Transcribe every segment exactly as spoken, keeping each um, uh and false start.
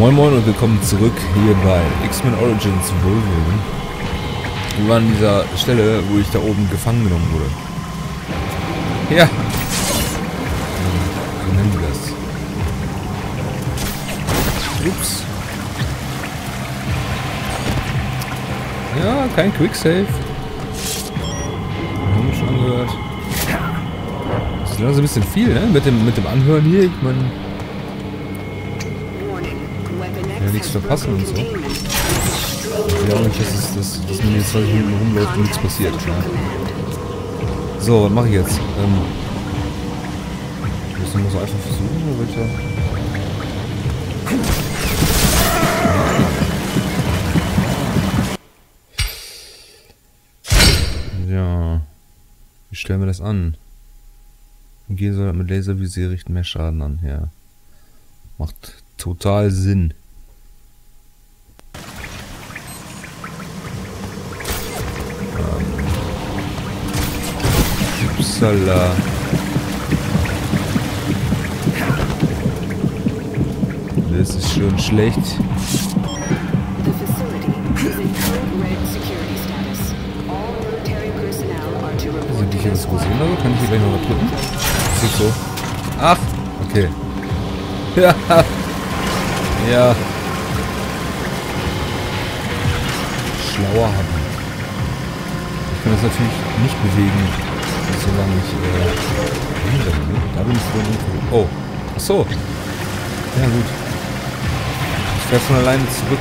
Moin Moin und willkommen zurück hier bei X-Men Origins Wolverine. Wir waren an dieser Stelle, wo ich da oben gefangen genommen wurde. Ja. Wie nennen die das? Ups. Ja, kein Quicksave. Haben wir schon angehört. Das ist langsam ein bisschen viel, ne? Mit dem, mit dem Anhören hier. Ich meine... Ja, nichts verpassen und so. Ja, und das ist, dass, dass man jetzt zwanzig Minuten rumläuft und nichts passiert. Ja. So, was mache ich jetzt? Ähm, muss man so einfach versuchen, oder welcher? Ja. Wie stellen wir das an? Gehen soll mit Laservisier richten mehr Schaden an, ja. Macht total Sinn. Upsala. Das ist schon schlecht. Sind die hier das gesehen oder kann ich hier gleich noch was drücken? Das ist so. Ach, okay. Ja. Ja. Schlauer haben. Ich kann das natürlich nicht bewegen, solange ich äh, hinrenne. Da bin ich wohl irgendwo. Oh. Achso. Ja gut. Ich werde von alleine zurück.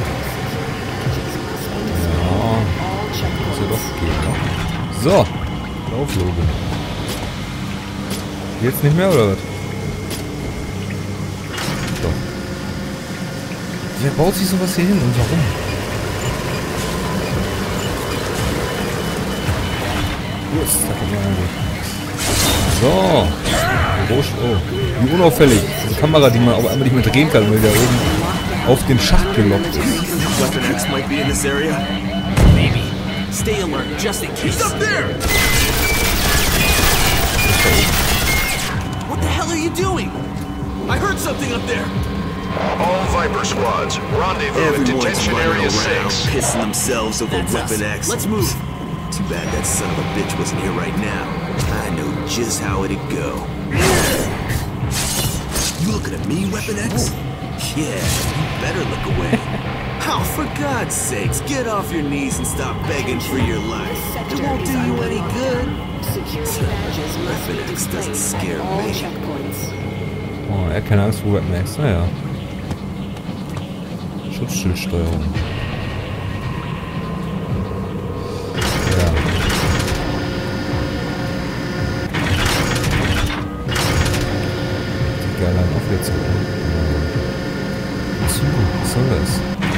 Ja. Muss ja doch gehen. So. Lauf, Logan. Jetzt nicht mehr oder was? Doch. Wer baut sich sowas hier hin und warum? So. Oh, wie unauffällig. Diese Kamera, die man auch einmal nicht mehr drehen kann, weil der oben auf den Schacht gelockt ist. What the hell are you doing? I heard something up there. All Viper squads, rendezvous in detention area six. Pissing themselves over Weapon X. Let's move. Too bad that son of a bitch wasn't here right now. I know just how it'd go. You looking at me, Weapon X? Yeah, you better look away. Oh, for God's sakes, get off your knees and stop begging for your life. It won't do you any good. Weapon X doesn't scare me. Oh, er hat keine Angst vor Weapon X, naja. Schutzschildsteuerung. Was soll das?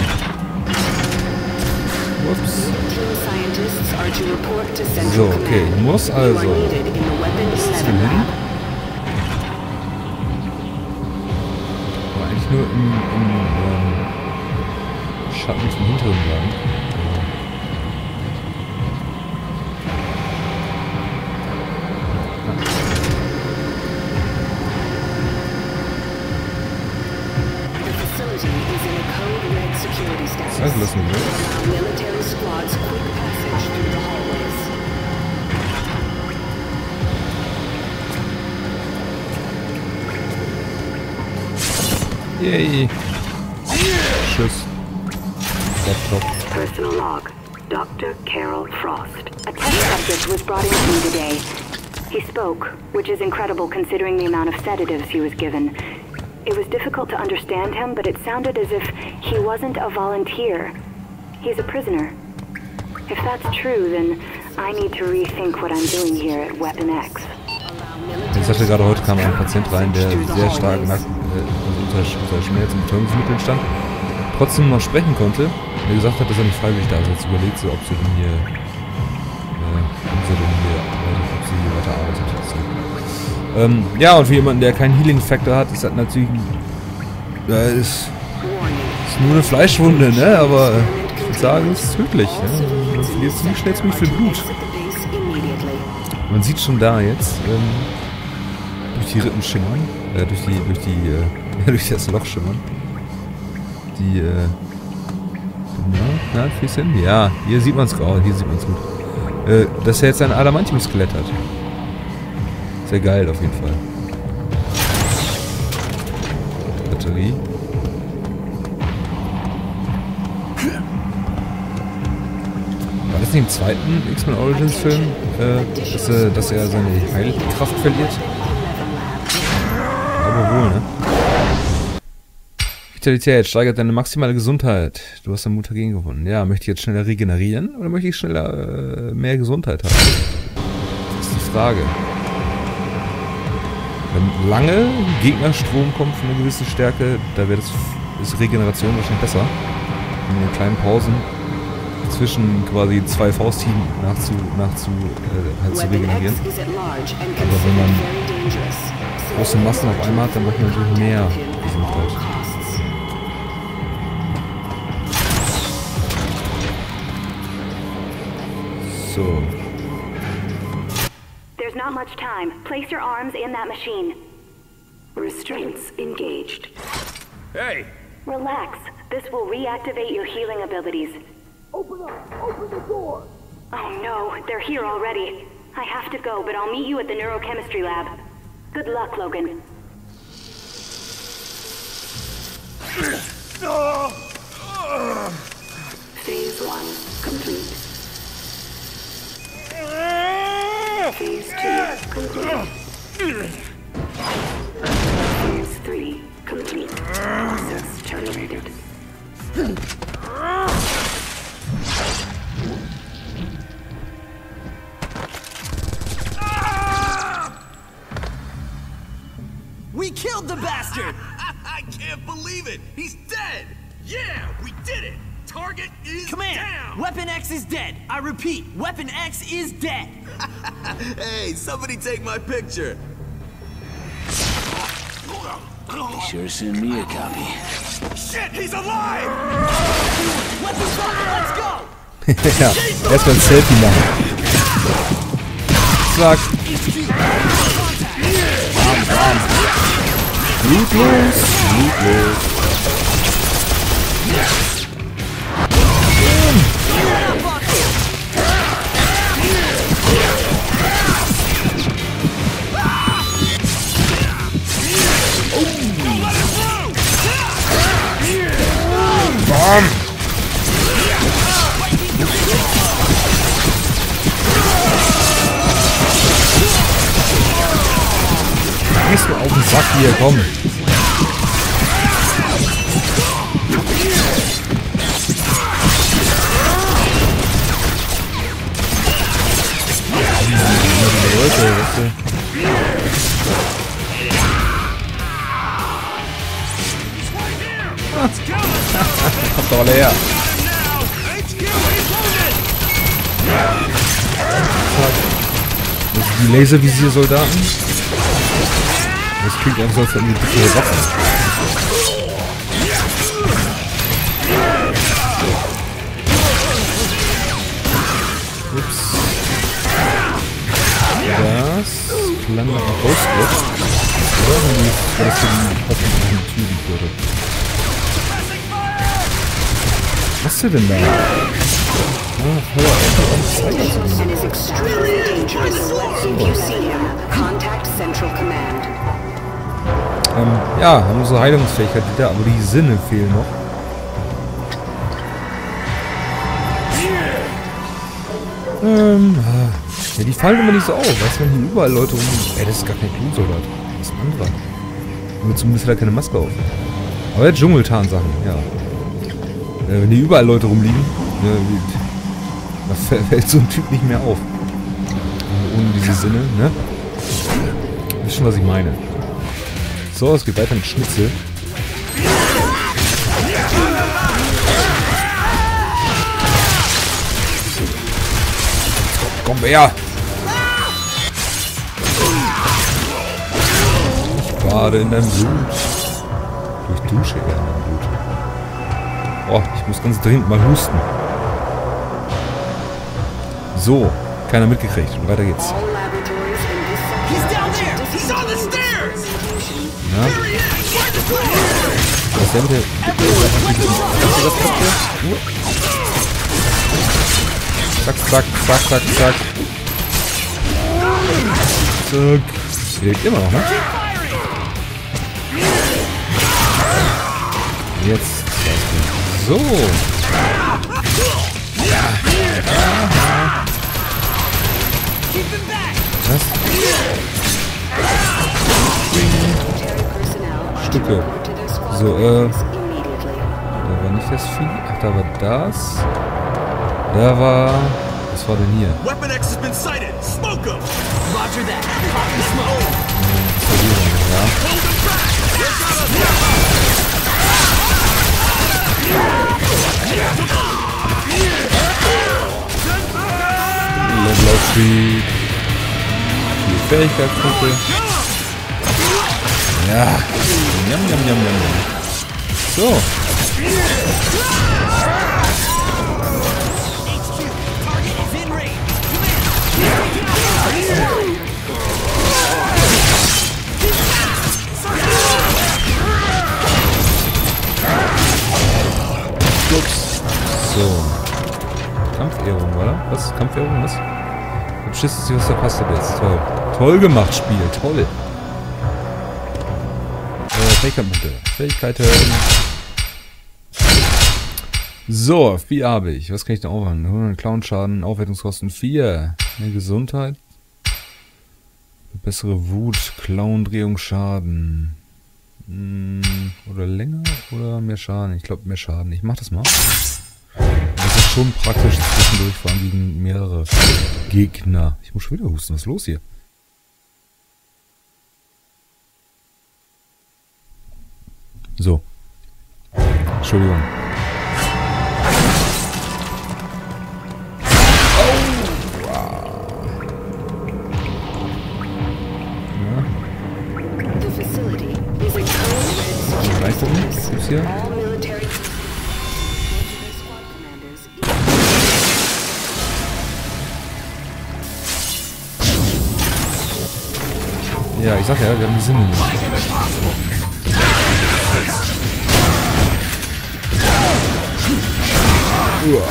Ups. So, okay. Ich muss also... Was ist denn hin? Aber eigentlich nur im, im ähm, Schatten vom Hinteren bleiben. Also lassen wir los. Yay. Tschüss. Laptop. Personal log. Doctor Carol Frost. A test subject was brought in to me today. He spoke, which is incredible considering the amount of sedatives he was given. It was difficult to understand him, but it sounded as if he wasn't a volunteer. He's a prisoner. If that's true, then I need to rethink what I'm doing here at Weapon X. Ich sagte gerade, heute kam ein Patient rein, der sehr stark nackt, äh, unter, unter Schmerz- und Betäubungsmitteln stand, trotzdem noch sprechen konnte. Der gesagt hat, dass er nicht freiwillig da ist. Jetzt überlegt sie, ob sie denn hier, äh, ob sie denn hier, äh, ob sie hier weiter arbeitet. So. Ähm, ja, und für jemanden, der keinen Healing-Factor hat, ist das natürlich, äh, ist, ist nur eine Fleischwunde, ne, aber äh, ich würde sagen, es ist tödlich, ne? Man verliert ziemlich schnell ziemlich viel Blut. Man sieht schon da jetzt, ähm, durch die Rippen schimmern, äh, durch die, durch die, äh, durch das Loch schimmern. die, äh... Na, na, kriegst du hin? Ja, hier sieht man es auch, hier sieht man es gut. Äh, dass er jetzt ein Adamantium-Skelett hat. Sehr geil auf jeden Fall. Batterie. War das nicht im zweiten X-Men Origins Film, äh, dass, äh, dass er seine Heilkraft verliert? Aber wohl, ne? Vitalität steigert deine maximale Gesundheit. Du hast den Mutagen gewonnen. Ja, möchte ich jetzt schneller regenerieren oder möchte ich schneller äh, mehr Gesundheit haben? Das ist die Frage. Wenn lange Gegnerstrom kommt von einer gewissen Stärke, da wäre das ist Regeneration wahrscheinlich besser. In kleinen Pausen zwischen quasi zwei Fausthieben nachzu, nachzu, äh, halt zu regenerieren. Aber wenn man große Massen auf einmal hat, dann braucht man natürlich mehr Gesundheit. So. There's not much time. Place your arms in that machine. Restraints engaged. Hey! Relax. This will reactivate your healing abilities. Open up! Open the door! Oh no, they're here already. I have to go, but I'll meet you at the neurochemistry lab. Good luck, Logan. Phase one complete. Phase two complete. Phase three complete. Process terminated. We killed the bastard! I can't believe it! He's dead! Yeah, we did it! Target is Command! down! Weapon X is dead! I repeat, Weapon X is dead! Hey, somebody take my picture! Be sure to send me a copy. Shit, he's alive! Weapon Finder, let's go! Ja, erstmal ein Selfie machen. Zack. Bam, bam. Blutlos, blutlos. Bam. Gehst du auf den Sack hier, komm. Leute, weißt du? Kommt doch alle her. Das sind die Laservisiersoldaten. Das klingt einfach so, als hätten die dicke Waffen. Ups. Das klang nach einem Ghostwatch. Oder? Wenn die das für die öffentlichen Türen würde. Was hast du denn da? Ah, hör auf, Zeiger zu And is extremely dangerous. If you see him, contact Central Command. Ähm, ja, haben unsere Heilungsfähigkeit wieder, aber die Sinne fehlen noch. Ähm, ja, die fallen immer nicht so auf, weißt du, wenn hier überall Leute rum... Ey, das ist gar kein Blutsoldat. Das ist ein anderer. Nur zumindest hat er keine Maske auf. Aber der Dschungeltarn-Sachen, ja. Äh, wenn hier überall Leute rumliegen, ne, da fällt so ein Typ nicht mehr auf. Also ohne diese Sinne, ne? Wisst schon, was ich meine. So, es geht weiter mit Schnitzel. Komm her! Ich bade in deinem Blut. Ich dusche eher in deinem Blut. Oh, ich muss ganz dringend mal husten. So, keiner mitgekriegt. Und weiter geht's. He's down there! He's on the stairs! Ja. Was der mit der... Was ist das Papier? Zack, zack, zack, zack, zack. Zack. Wirkt immer noch, ne? Jetzt. So. Was? Stücke. So, äh. Da war nicht das Vieh. Ach, da war das. Da war. Was war denn hier? Weapon X has been sighted. Smoke him. Roger that. Pop the smoke. Ja. Level of Speed. Die Fähigkeitspunkte. Ja. Jam, jam, jam, jam, jam. So. Ups. So. Kampfehrung, oder? Was? Kampfehrung, was? Du beschissest dich, was verpasst hat jetzt. Toll. Toll gemacht, Spiel. Toll. Äh, Fähigkeitenpunkte. Fähigkeiten. So, vier habe ich. Was kann ich da aufwenden? hundert Clown-Schaden, Aufwertungskosten vier. Mehr Gesundheit. Bessere Wut, Clown-Drehungsschaden. Hm, oder länger oder mehr Schaden? Ich glaube mehr Schaden. Ich mach das mal. Das ist schon praktisch zwischendurch, vor allem gegen mehrere Gegner. Ich muss schon wieder husten. Was ist los hier? So. Entschuldigung. Reingucken, was gibt's hier? Ja, ich sag ja, wir haben die Sinne nicht. Uah.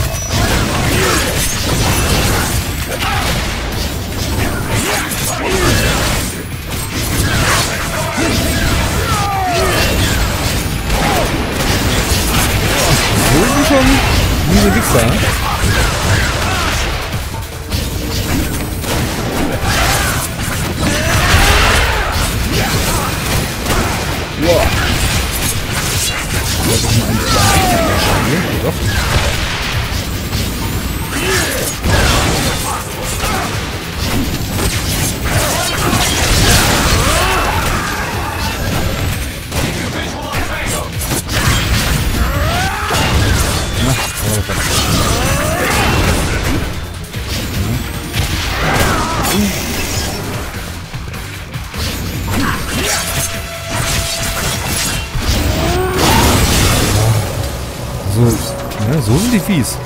Schon diese Wichser. Wow. Das ist mal ein bisschen doch. So, ja, so sind die Viehs.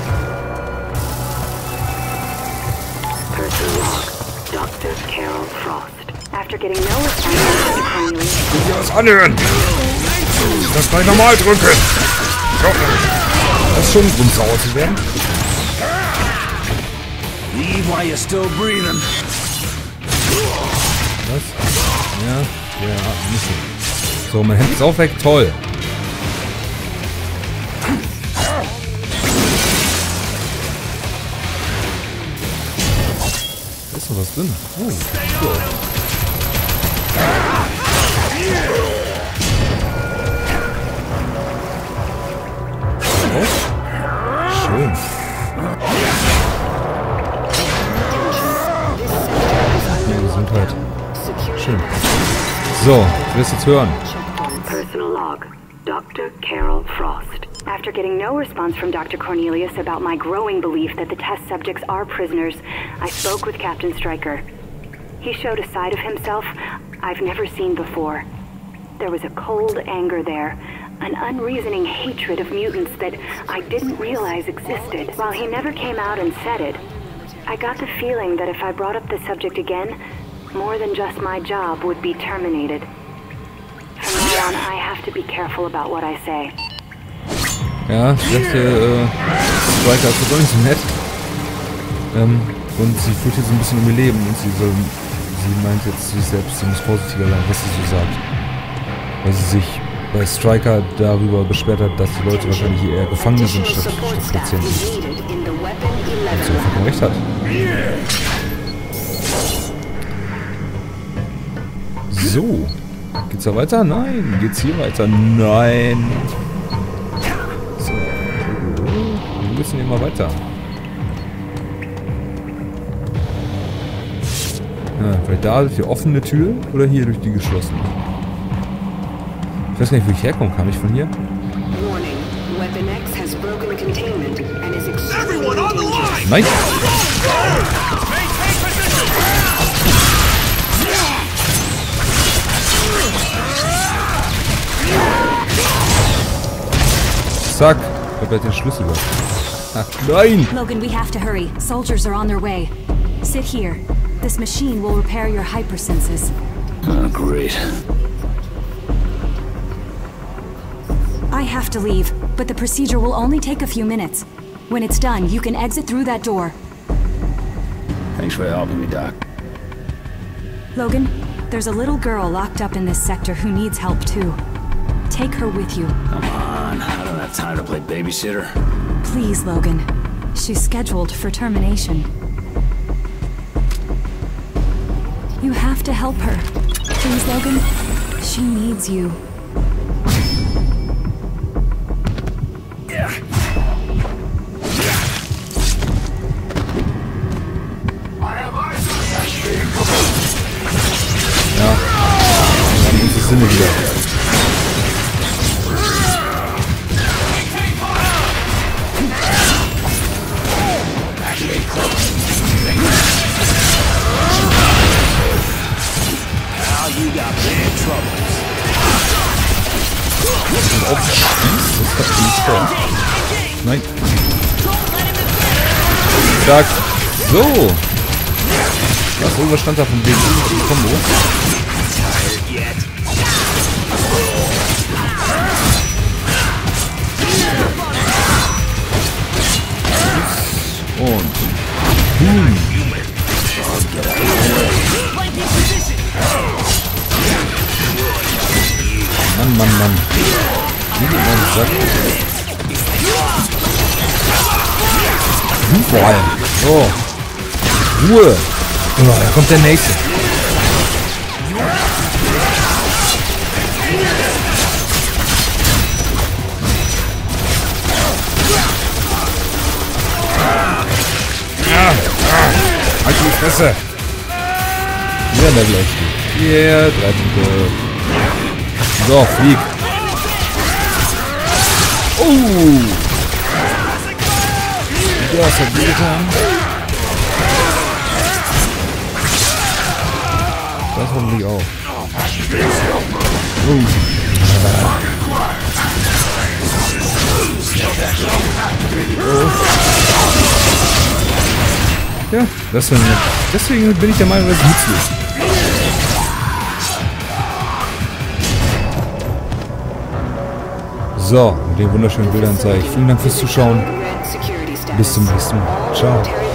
Doctor Carol Frost. After getting no response, Will dir was anhören? Das gleich normal drücken. Das ist schon ein Grund, sauer zu werden. Leave while you're still breathing. Was? Ja, ja, nicht so. So, mein Hemd ist auch weg. Toll. Da ist noch was drin. Oh, cool. Oh. Schön. Ja, Gesundheit. Schön. So, du wirst jetzt hören. Personal log. Doctor Carol Frost. After getting no response from Doctor Cornelius about my growing belief that the test subjects are prisoners, I spoke with Captain Stryker. He showed a side of himself I've never seen before. There was a cold anger there, an unreasoning hatred of mutants that I didn't realize existed. While he never came out and said it, I got the feeling that if I brought up the subject again, more than just my job would be terminated. From now Leon, I have to be careful about what I say. Ja, ich dachte, äh, Striker ist doch nicht so nett. Ähm, und sie fühlt jetzt ein bisschen um ihr Leben und sie soll, sie meint jetzt sich selbst, sie muss vorsichtiger sein, was sie so sagt. Weil sie sich bei Striker darüber beschwert hat, dass die Leute wahrscheinlich eher Gefangene sind statt, statt Patienten. Und sie vollkommen recht hat. So. Geht's da weiter? Nein. Geht's hier weiter? Nein. So. Wo geht's denn immer weiter? Ja, vielleicht da durch die offene Tür oder hier durch die geschlossene? Ich weiß gar nicht, wo ich herkomme. Kam ich von hier? Nein! Zack! Ich hab ja den Schlüssel gehabt. Ah, nein! Logan, we have to hurry. Soldiers are on their way. Sit here. This machine will repair your hypersenses. Oh, great. I have to leave, but the procedure will only take a few minutes. When it's done, you can exit through that door. Thanks for helping me, Doc. Logan, there's a little girl locked up in this sector who needs help too. Take her with you. Come on, I don't have time to play babysitter. Please, Logan. She's scheduled for termination. You have to help her. Please, Logan. She needs you. Ja, dann ist die Sinne wieder. Und auf Spieß, das hat nicht vor. Nein. Zack. So. Was irgendwas stand da von dem Kombo. Und boom. Mann, Mann, Mann. Wie geht man Sack? Hm, vor allem. So. Ruhe. Oh, da kommt der nächste. Ah, ah, halt die Fresse. Ja, der gleich. Yeah, drei Punkte. So, flieg. Oh. Das hat weh getan. Das hoffentlich auch. Oh. Oh. Ja, das war nett. Deswegen bin ich der Meinung, dass es nützlich. So, mit den wunderschönen Bildern zeige ich. Vielen Dank fürs Zuschauen. Bis zum nächsten Mal. Ciao.